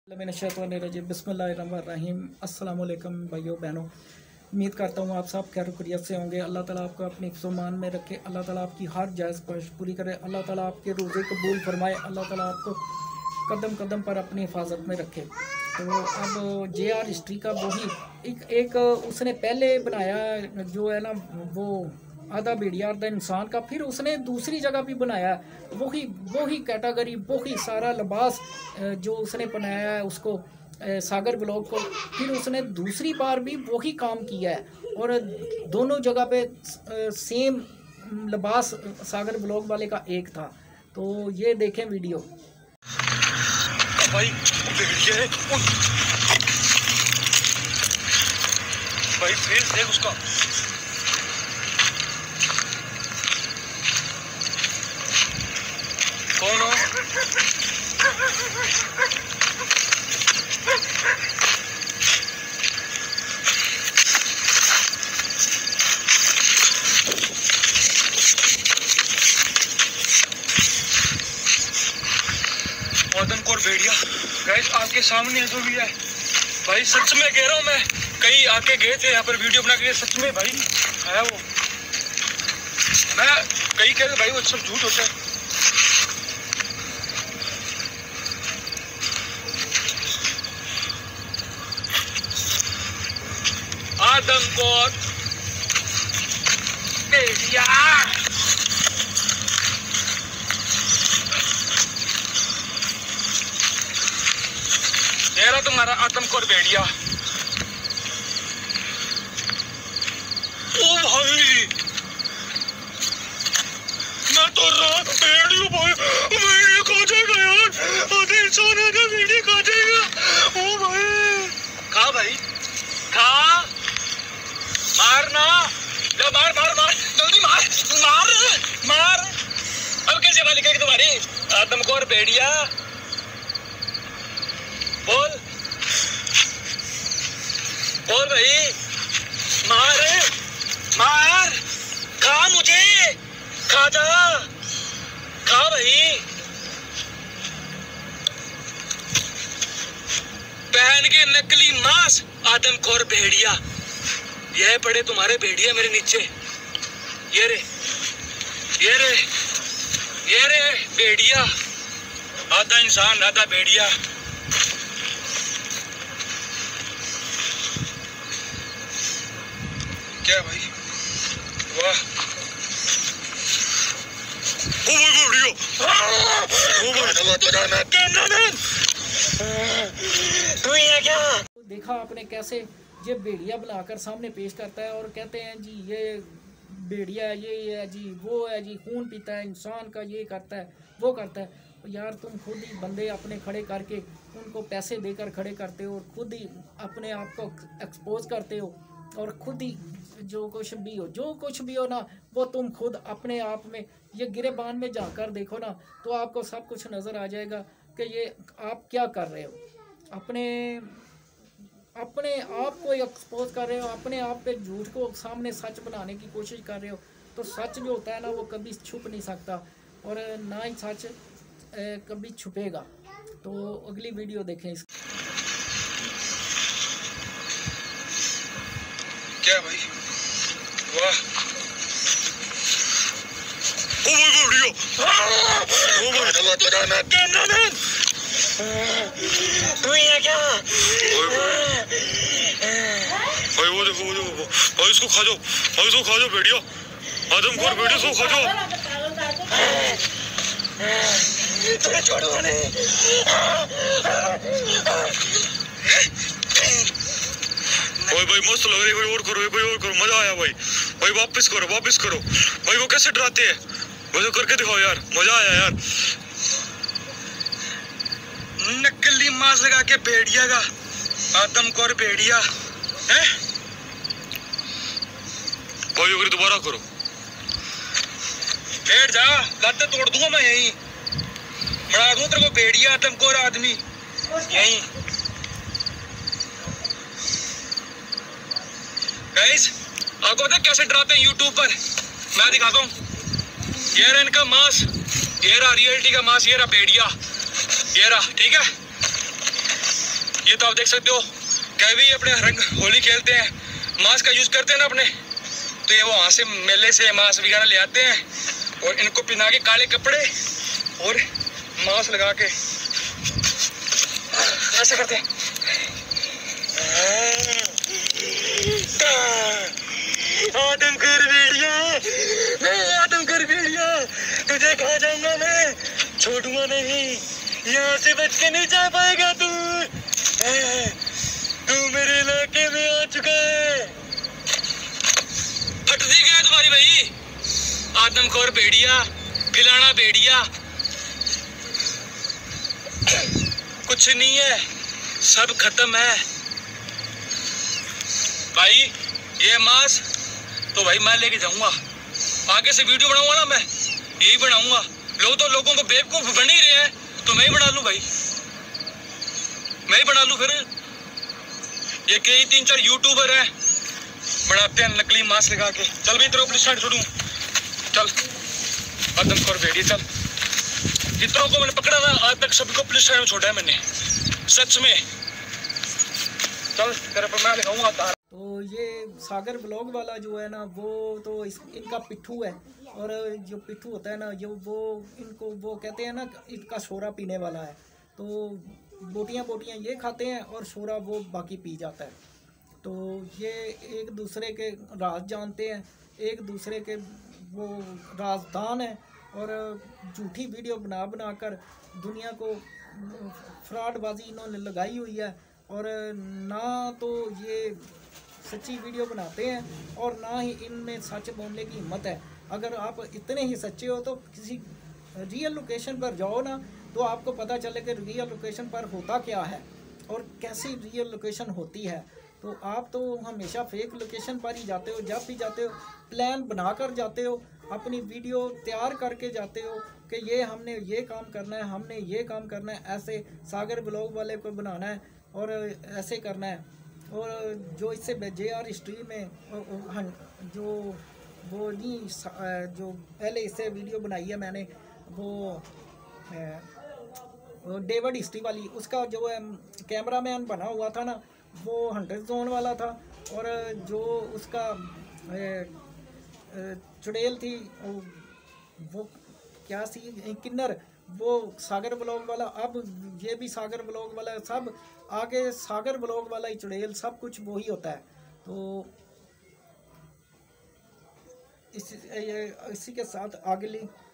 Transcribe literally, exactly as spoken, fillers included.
बिस्मिल्लाहिर्रहमानिर्रहीम। अस्सलाम वालेकुम भाइयों बहनों, उम्मीद करता हूँ आप सब खैर खैरियत से होंगे। अल्लाह ताला आपको अपने फ़मान में रखे, अल्लाह ताला आपकी हर जायज़ ख्वाहिश पूरी करे, अल्लाह ताला आपके रोज़े कबूल फरमाए, अल्लाह ताला आपको कदम कदम पर अपनी हिफाजत में रखे। तो अब जे आर हिस्ट्री का वही एक एक उसने पहले बनाया जो है ना, वो आधा भेड़िया आधा इंसान का, फिर उसने दूसरी जगह भी बनाया वही वही कैटेगरी, वही सारा लिबास जो उसने बनाया है उसको सागर ब्लॉग को, फिर उसने दूसरी बार भी वही काम किया है और दोनों जगह पे सेम लिबास सागर ब्लॉग वाले का एक था। तो ये देखें वीडियो। भाई भाई फेस देख उसका, कौन हो? आदमखोर भेड़िया गैस आपके सामने जो भी है भाई, सच में कह रहा हूँ मैं, कई आके गए थे यहाँ पर वीडियो बना के, सच में भाई है वो। मैं कई कह रहे भाई वो सब झूठ होता है। आदमखोर भेड़िया तेरा तुम्हारा आदमखोर भेड़िया। ओ भाई मैं तो रात भेड़िया भाई, भेड़िया खा जाएगा यार, आधे इंसान आधे भेड़िया खा जाएगा। ओ भाई खा भाई खा, मारना, मार मार मार जल्दी मार मार मार। अब कैसे वाली कहेगी तुम्हारी आदमखोर भेड़िया? बोल बोल भाई, मार मार, खा मुझे, खा जा, खा भाई। पहन के नकली मांस आदमखोर भेड़िया, ये पड़े तुम्हारे भेड़िया मेरे नीचे, ये रे ये रे ये रे भेड़िया, आधा इंसान आधा भेड़िया। क्या भाई वाह, ओ भाई भेड़िया, ओ भाई तू ये क्या देखा आपने कैसे ये भेड़िया बनाकर सामने पेश करता है और कहते हैं जी ये भेड़िया है, ये है जी, वो है जी, खून पीता है इंसान का, ये करता है वो करता है। तो यार तुम खुद ही बंदे अपने खड़े करके उनको पैसे देकर खड़े करते हो और खुद ही अपने आप को एक्सपोज करते हो और खुद ही जो कुछ भी हो जो कुछ भी हो ना, वो तुम खुद अपने आप में ये गिरेबान में जाकर देखो ना, तो आपको सब कुछ नज़र आ जाएगा कि ये आप क्या कर रहे हो। अपने अपने आप को एक्सपोज कर रहे हो, अपने आप पे झूठ को सामने सच बनाने की कोशिश कर रहे हो। तो सच जो होता है ना वो कभी छुप नहीं सकता और ना ही सच ए, कभी छुपेगा। तो अगली वीडियो देखें इस। क्या भाई वाह, ओ भाई भेड़िया, ओ भाई तू ये क्या भाई, वो देखो वो देखो भाई, इसको खा जाओ भाई, इसको खा जाओ भेड़िया, आदमखोर भेड़िया, इसको खा जाओ। तुम्हें छोड़ूंगा नहीं। भाई भाई मस्त लग रही है भाई, और करो भाई, और करो, मजा आया भाई। भाई वापस करो वापस करो भाई, वो कैसे डराते हैं भाई, तो करके दिखाओ यार, मजा आया यार। नकली मांस लगा के भेड़िया का, आदमखोर भेड़िया है भाई। अगर दोबारा करो बैठ जा, लाते तोड़ दूंगा मैं यहीं, बना दूं तेरे को भेड़िया आदमखोर आदमी यहीं। गाइस आपको पता कैसे डराते हैं यूट्यूब पर, मैं दिखाता हूँ। ये रहा इनका मांस, ये रहा रियलिटी का मांस, ये रहा भेड़िया, ये रहा, ठीक है। ये तो आप देख सकते हो, क्या भी अपने रंग होली खेलते हैं, मास्क का यूज करते हैं ना अपने, तो ये वो वहाँ से मेले से मास्क वगैरह ले आते हैं और इनको पहना के काले कपड़े और मास्क लगा के ऐसे करते हैं। आदमखोर भेड़िया, आदमखोर भेड़िया, तुझे खा जाऊंगा मैं, छोड़ूंगा नहीं, यहाँ से बच के नहीं जा पाएगा तू। तू मेरे इलाके में आ चुका है। फट दी गया तुम्हारी भाई, आदमखोर भेड़िया, खिलाना भेड़िया, कुछ नहीं है, सब खत्म है भाई। ये मास्क तो भाई मैं लेके जाऊंगा, आगे से वीडियो बनाऊंगा ना मैं यही बनाऊंगा। लोग तो लोगों को बेवकूफ बन ही रहे हैं, तो मैं ही बना लूं भाई, मैं ही बना लूं फिर। ये कई तीन चार यूट्यूबर हैं बनाते हैं नकली मास्क लगा के। चल भाई तेरे पुलिस स्टैंड छोड़ूं, चल आदमखोर भेड़िया चल। जितनों को मैंने पकड़ा था आज तक सभी को पुलिस स्टैंड में छोड़ा है मैंने, सच में। चल तेरे पर मैं लिखाऊंगा तार। तो ये सागर ब्लॉग वाला जो है ना, वो तो इस इनका पिट्ठू है, और जो पिट्ठू होता है ना, जो वो इनको वो कहते हैं ना, इनका शोरा पीने वाला है। तो बोटियाँ बोटियाँ ये खाते हैं और शोरा वो बाकी पी जाता है। तो ये एक दूसरे के राज जानते हैं, एक दूसरे के वो राजदान है, और झूठी वीडियो बना बना कर दुनिया को फ्रॉडबाजी इन्होंने लगाई हुई है। और ना तो ये सच्ची वीडियो बनाते हैं और ना ही इनमें सच बोलने की हिम्मत है। अगर आप इतने ही सच्चे हो तो किसी रियल लोकेशन पर जाओ ना, तो आपको पता चले कि रियल लोकेशन पर होता क्या है और कैसी रियल लोकेशन होती है। तो आप तो हमेशा फेक लोकेशन पर ही जाते हो, जब भी जाते हो प्लान बना कर जाते हो, अपनी वीडियो तैयार करके जाते हो कि ये हमने ये काम करना है, हमने ये काम करना है, ऐसे सागर ब्लॉग वाले को बनाना है और ऐसे करना है। और जो इससे जे आर हिस्ट्री में जो वो नहीं जो पहले इससे वीडियो बनाई है मैंने, वो डेविड हिस्ट्री वाली, उसका जो कैमरा मैन बना हुआ था ना, वो हंड्रेड जोन वाला था। और जो उसका चुड़ैल थी वो क्या सी किन्नर, वो सागर ब्लॉग वाला। अब ये भी सागर ब्लॉग वाला, सब आगे सागर ब्लॉग वाला ही चुड़ैल, सब कुछ वो ही होता है। तो इस, इसी के साथ आगे ली